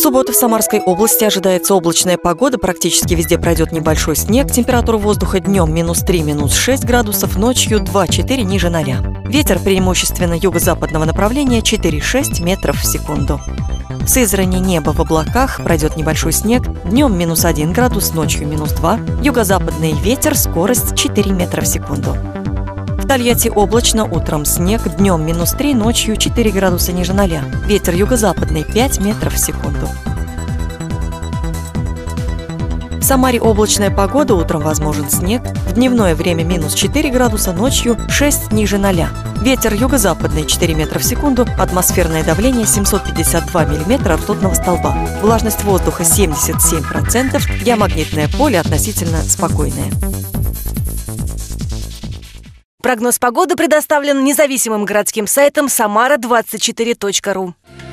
субботу в Самарской области ожидается облачная погода. Практически везде пройдет небольшой снег. Температура воздуха днем -3, -6 градусов, ночью 2-4 ниже 0. Ветер преимущественно юго-западного направления 4-6 метров в секунду. В Сызрани небо в облаках, пройдет небольшой снег. Днем -1 градус, ночью -2. Юго-западный ветер, скорость 4 метра в секунду. В Тольятти облачно, утром снег, днем -3, ночью 4 градуса ниже 0. Ветер юго-западный 5 метров в секунду. В Самаре облачная погода, утром возможен снег. В дневное время -4 градуса, ночью 6 ниже 0. Ветер юго-западный 4 метра в секунду, атмосферное давление 752 миллиметра ртутного столба. Влажность воздуха 77%, геомагнитное поле относительно спокойное. Прогноз погоды предоставлен независимым городским сайтом samara24.ru.